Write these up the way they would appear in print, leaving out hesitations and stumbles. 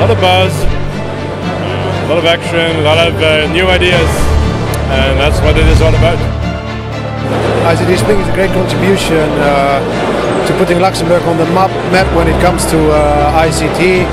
lot of buzz, a lot of action, a lot of new ideas, and that's what it is all about. ICT Spring is a great contribution to putting Luxembourg on the map when it comes to ICT.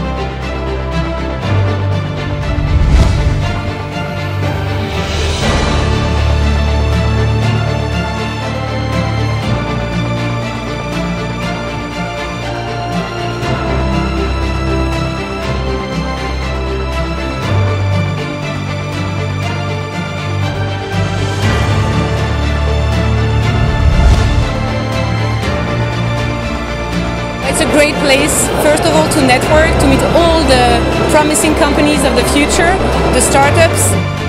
It's a great place, first of all, to network, to meet all the promising companies of the future, the startups.